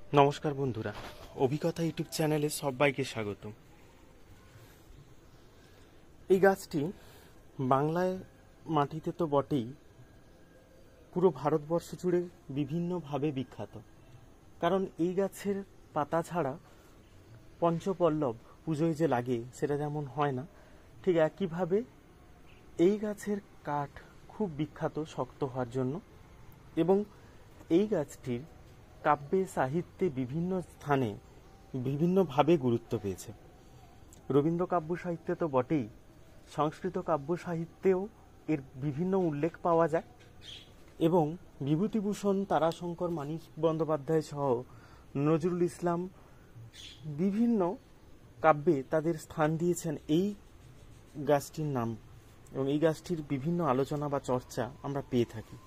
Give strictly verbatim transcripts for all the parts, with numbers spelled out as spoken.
নমস্কার বন্ধুরা, অভিজ্ঞতা ইউটিউব চ্যানেলে সবাইকে স্বাগত। এই গাছটি বাংলায় মাটিতে তো বটেই, পুরো ভারতবর্ষ জুড়ে বিভিন্নভাবে বিখ্যাত। কারণ এই গাছের পাতা ছাড়া পঞ্চপল্লব পুজোয় যে লাগে সেটা যেমন হয় না, ঠিক একইভাবে এই গাছের কাঠ খুব বিখ্যাত শক্ত হওয়ার জন্য। এবং এই গাছটির কাব্যে সাহিত্যে বিভিন্ন স্থানে বিভিন্নভাবে গুরুত্ব পেয়েছে। রবীন্দ্র কাব্য সাহিত্যে তো বটেই, সংস্কৃত কাব্য সাহিত্যেও এর বিভিন্ন উল্লেখ পাওয়া যায়। এবং বিভূতিভূষণ, তারাশঙ্কর, মানিক বন্দ্যোপাধ্যায় সহ নজরুল ইসলাম বিভিন্ন কাব্যে তাদের স্থান দিয়েছেন এই গাছটির নাম, এবং এই গাছটির বিভিন্ন আলোচনা বা চর্চা আমরা পেয়ে থাকি।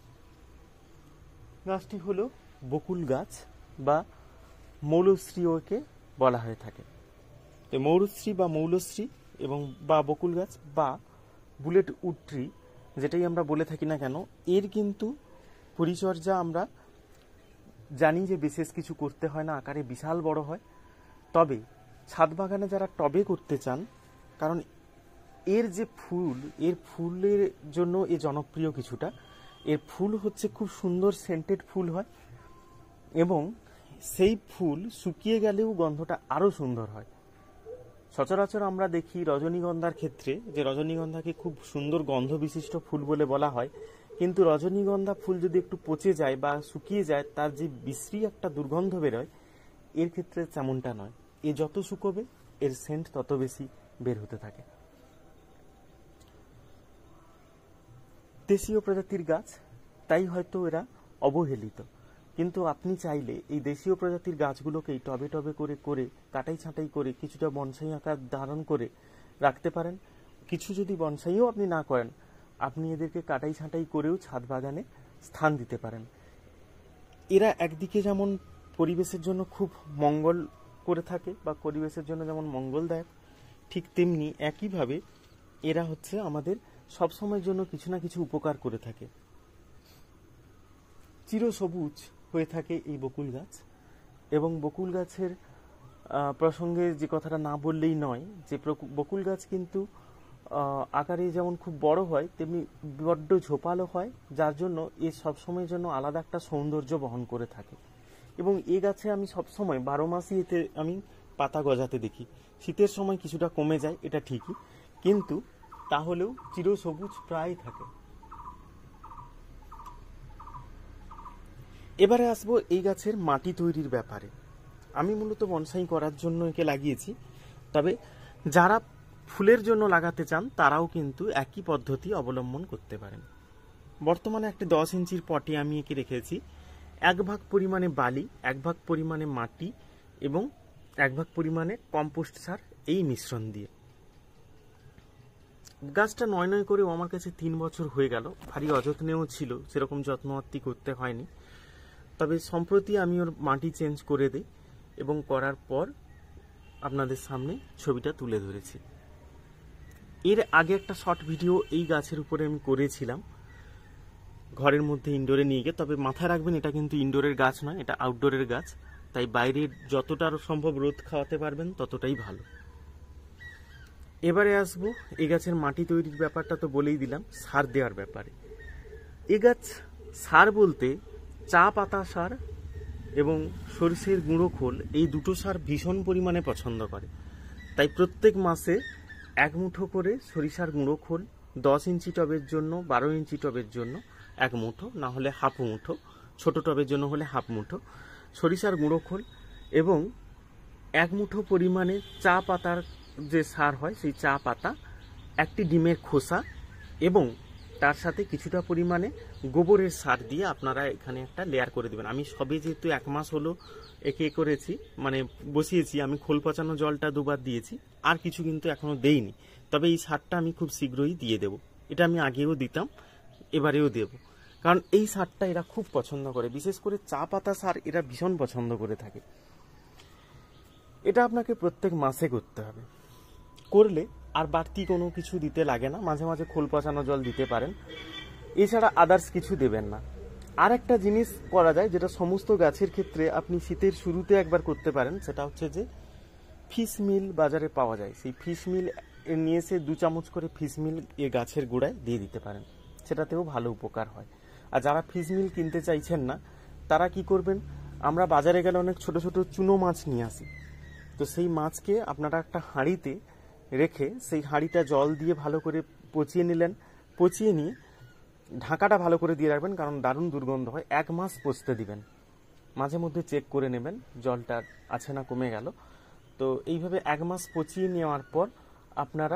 গাছটি হলো বকুল গাছ বা মৌলশ্রীকে বলা হয়ে থাকে। তো মৌলশ্রী বা মৌলশ্রী এবং বা বকুল গাছ বা বুলেট উড ট্রি, যেটাই আমরা বলে থাকি না কেন, এর কিন্তু পরিচর্যা আমরা জানি যে বিশেষ কিছু করতে হয় না, আকারে বিশাল বড় হয়। তবে ছাদ বাগানে যারা টবে করতে চান, কারণ এর যে ফুল, এর ফুলের জন্য এ জনপ্রিয় কিছুটা। এর ফুল হচ্ছে খুব সুন্দর সেন্টেড ফুল হয়, এবং সেই ফুল শুকিয়ে গেলেও গন্ধটা আরও সুন্দর হয়। সচরাচর আমরা দেখি রজনীগন্ধার ক্ষেত্রে যে রজনীগন্ধাকে খুব সুন্দর গন্ধ বিশিষ্ট ফুল বলে বলা হয়, কিন্তু রজনীগন্ধা ফুল যদি একটু পচে যায় বা শুকিয়ে যায়, তার যে বিশ্রী একটা দুর্গন্ধ বেরোয়, এর ক্ষেত্রে তেমনটা নয়। এ যত শুকোবে এর সেন্ট তত বেশি বের হতে থাকে। দেশীয় প্রজাতির গাছ, তাই হয়তো এরা অবহেলিত। কিন্তু আপনি চাইলে এই দেশীয় প্রজাতির গাছগুলোকেই টবে টবে করে করে কাটাই ছাঁটাই করে কিছুটা বনসাই আকার ধারণ করে রাখতে পারেন। কিছু যদি বনসাইও আপনি না করেন, আপনি এদেরকে কাটাই ছাঁটাই করেও ছাদ বাগানে স্থান দিতে পারেন। এরা একদিকে যেমন পরিবেশের জন্য খুব মঙ্গল করে থাকে বা পরিবেশের জন্য যেমন মঙ্গলদায়ক, ঠিক তেমনি একইভাবে এরা হচ্ছে আমাদের সবসময়ের জন্য কিছু না কিছু উপকার করে থাকে। চিরসবুজ হয়ে থাকে এই বকুল গাছ। এবং বকুল গাছের প্রসঙ্গে যে কথাটা না বললেই নয়, যে বকুল গাছ কিন্তু আকারে যেমন খুব বড় হয়, তেমনি বড্ড ঝোপালো হয়, যার জন্য এ সবসময়ের জন্য আলাদা একটা সৌন্দর্য বহন করে থাকে। এবং এ গাছে আমি সবসময় বারো মাসই এতে আমি পাতা গজাতে দেখি। শীতের সময় কিছুটা কমে যায়, এটা ঠিকই, কিন্তু তাহলেও চিরসবুজ প্রায় থাকে। এবারে আসবো এই গাছের মাটি তৈরির ব্যাপারে। আমি মূলত বনসাই করার জন্য একে লাগিয়েছি, তবে যারা ফুলের জন্য লাগাতে চান তারাও কিন্তু একই পদ্ধতি অবলম্বন করতে পারেন। বর্তমানে একটি দশ ইঞ্চির পটে আমি একে রেখেছি। এক ভাগ পরিমাণে বালি, এক ভাগ পরিমাণে মাটি এবং এক ভাগ পরিমাণে কম্পোস্ট সার, এই মিশ্রণ দিয়ে। গাছটা নয় নয় করেও আমার কাছে তিন বছর হয়ে গেল। ভারী অযত্নেও ছিল, সেরকম যত্নআত্তি করতে হয়নি। তবে সম্প্রতি আমি ওর মাটি চেঞ্জ করে দিই এবং করার পর আপনাদের সামনে ছবিটা তুলে ধরেছি। এর আগে একটা শর্ট ভিডিও এই গাছের উপরে আমি করেছিলাম, ঘরের মধ্যে ইনডোরে নিয়ে গিয়ে। তবে মাথায় রাখবেন, এটা কিন্তু ইনডোরের গাছ নয়, এটা আউটডোরের গাছ। তাই বাইরে যতটা সম্ভব রোদ খাওয়াতে পারবেন ততটাই ভালো। এবারে আসবো এই গাছের মাটি তৈরির ব্যাপারটা তো বলেই দিলাম, সার দেওয়ার ব্যাপারে। এ গাছ সার বলতে চা পাতা সার এবং সরষের গুঁড়ো খোল, এই দুটো সার ভীষণ পরিমাণে পছন্দ করে। তাই প্রত্যেক মাসে এক মুঠো করে সরিষার গুঁড়ো খোল, দশ ইঞ্চি টবের জন্য, বারো ইঞ্চি টবের জন্য এক মুঠো, না হলে হাফ মুঠো, ছোট টবের জন্য হলে হাফ মুঠো সরিষার গুঁড়ো খোল, এবং এক মুঠো পরিমাণে চা পাতার যে সার হয় সেই চা পাতা, একটি ডিমের খোসা, এবং তার সাথে কিছুটা পরিমাণে গোবরের সার দিয়ে আপনারা এখানে একটা লেয়ার করে দেবেন। আমি সবে যেহেতু এক মাস হলো একে করেছি, মানে বসিয়েছি, আমি খোল পচানো জলটা দুবার দিয়েছি, আর কিছু কিন্তু এখনো দেইনি। তবে এই সারটা আমি খুব শীঘ্রই দিয়ে দেব। এটা আমি আগেও দিতাম, এবারেও দেব, কারণ এই সারটা এরা খুব পছন্দ করে। বিশেষ করে চা পাতা সার এরা ভীষণ পছন্দ করে থাকে। এটা আপনাকে প্রত্যেক মাসে করতে হবে। করলে আর বাড়তি কোনো কিছু দিতে লাগে না। মাঝে মাঝে খোল পচানো জল দিতে পারেন, এছাড়া আদার্স কিছু দেবেন না। আর একটা জিনিস করা যায় যেটা সমস্ত গাছের ক্ষেত্রে আপনি শীতের শুরুতে একবার করতে পারেন, সেটা হচ্ছে যে ফিশ মিল বাজারে পাওয়া যায়, সেই ফিশ মিল নিয়ে এসে দু চামচ করে ফিশ মিল এ গাছের গোড়ায় দিয়ে দিতে পারেন, সেটাতেও ভালো উপকার হয়। আর যারা ফিশ মিল কিনতে চাইছেন না তারা কি করবেন, আমরা বাজারে গেলে অনেক ছোট ছোট চুনো মাছ নিয়ে আসি, তো সেই মাছকে আপনারা একটা হাঁড়িতে রেখে সেই হাঁড়িটা জল দিয়ে ভালো করে পচিয়ে নিলেন, পচিয়ে নিয়ে ঢাকাটা ভালো করে দিয়ে রাখবেন, কারণ দারুণ দুর্গন্ধ হয়। এক মাস পচতে দিবেন, মাঝে মধ্যে চেক করে নেবেন জলটা আছে না কমে গেল। তো এইভাবে এক মাস পচিয়ে নেওয়ার পর আপনারা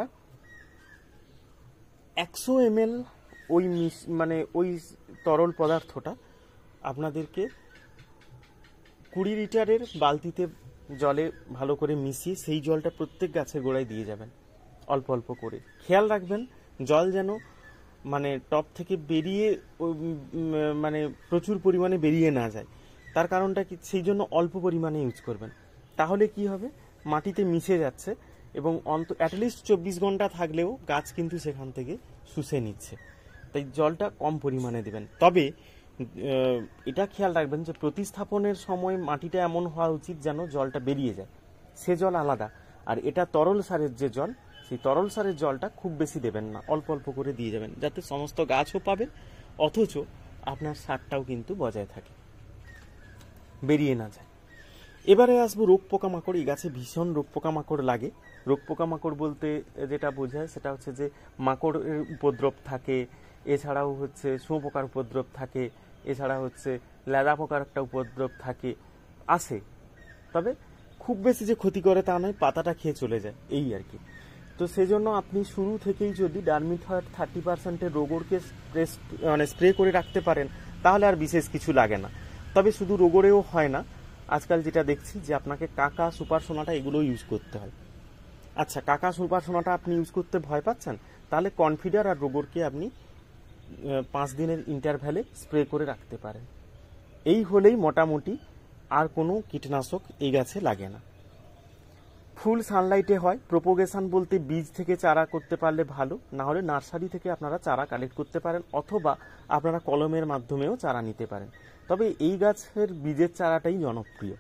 একশো এম এল ওই মিশ মানে ওই তরল পদার্থটা আপনাদেরকে কুড়ি লিটারের বালতিতে জলে ভালো করে মিশিয়ে সেই জলটা প্রত্যেক গাছের গোড়ায় দিয়ে যাবেন অল্প অল্প করে। খেয়াল রাখবেন জল যেন মানে টপ থেকে বেরিয়ে মানে প্রচুর পরিমাণে বেরিয়ে না যায়, তার কারণটা কি, সেই জন্য অল্প পরিমাণে ইউজ করবেন। তাহলে কি হবে, মাটিতে মিশে যাচ্ছে এবং অন্ত অ্যাটলিস্ট চব্বিশ ঘন্টা থাকলেও গাছ কিন্তু সেখান থেকে শুষে নিচ্ছে, তাই জলটা কম পরিমাণে দেবেন। তবে এটা খেয়াল রাখবেন যে প্রতিস্থাপনের সময় মাটিটা এমন হওয়া উচিত যেন জলটা বেরিয়ে যায়, সে জল আলাদা। আর এটা তরল সারের যে জল, সেই তরল সারের জলটা খুব বেশি দেবেন না, অল্প অল্প করে দিয়ে যাবেন, যাতে সমস্ত গাছও পাবে অথচ আপনার সারটাও কিন্তু বজায় থাকে, বেরিয়ে না যায়। এবারে আসবো রোগ পোকামাকড়। এই গাছে ভীষণ রোগ পোকামাকড় লাগে। রোগ পোকামাকড় বলতে যেটা বোঝায় সেটা হচ্ছে যে মাকড়ের উপদ্রব থাকে, এছাড়াও হচ্ছে শুঁয়োপোকার উপদ্রব থাকে, এছাড়া হচ্ছে লেদা পোকার একটা উপদ্রব থাকে, আসে, তবে খুব বেশি যে ক্ষতি করে তা নয়, পাতাটা খেয়ে চলে যায় এই আর কি। তো সেজন্য আপনি শুরু থেকেই যদি ডার্মিথয়েড থার্টি পার্সেন্টের রোগরকে স্প্রে মানে স্প্রে করে রাখতে পারেন তাহলে আর বিশেষ কিছু লাগে না। তবে শুধু রোগরেও হয় না, আজকাল যেটা দেখছি যে আপনাকে কাকা সুপার সোনাটা এগুলো ইউজ করতে হয়। আচ্ছা, কাকা সুপার সোনাটা আপনি ইউজ করতে ভয় পাচ্ছেন, তাহলে কনফিডার আর রোগরকে আপনি পাঁচ দিনের ইন্টারভ্যালে স্প্রে করে রাখতে পারেন। এই হলেই মোটামুটি আর কোনো কীটনাশক এই গাছে লাগে না। ফুল সানলাইটে হয়। প্রোপোগেশন বলতে বীজ থেকে চারা করতে পারলে ভালো, না হলে নার্সারি থেকে আপনারা চারা কালেক্ট করতে পারেন, অথবা আপনারা কলমের মাধ্যমেও চারা নিতে পারেন। তবে এই গাছের বীজের চারাটাই জনপ্রিয়।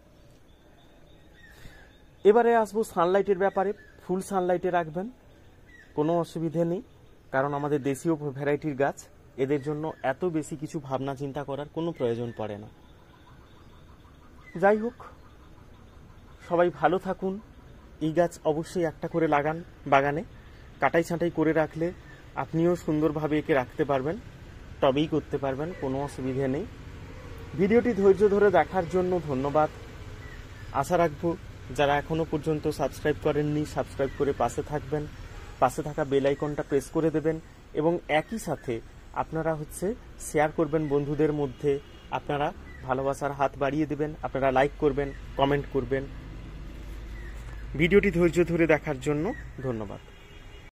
এবারে আসবো সানলাইটের ব্যাপারে। ফুল সানলাইটে রাখবেন, কোনো অসুবিধে নেই, কারণ আমাদের দেশীয় ভ্যারাইটির গাছ, এদের জন্য এত বেশি কিছু ভাবনা চিন্তা করার কোনো প্রয়োজন পড়ে না। যাই হোক, সবাই ভালো থাকুন। এই গাছ অবশ্যই একটা করে লাগান বাগানে, কাটাই ছাঁটাই করে রাখলে আপনিও সুন্দরভাবে একে রাখতে পারবেন, তবেই করতে পারবেন, কোনো অসুবিধে নেই। ভিডিওটি ধৈর্য ধরে দেখার জন্য ধন্যবাদ। আশা রাখবো যারা এখনো পর্যন্ত সাবস্ক্রাইব করেননি সাবস্ক্রাইব করে পাশে থাকবেন, পাশে থাকা বেল আইকনটা প্রেস করে দেবেন এবং একই সাথে আপনারা হচ্ছে শেয়ার করবেন বন্ধুদের মধ্যে, আপনারা ভালোবাসার হাত বাড়িয়ে দেবেন, আপনারা লাইক করবেন, কমেন্ট করবেন। ভিডিওটি ধৈর্য ধরে দেখার জন্য ধন্যবাদ।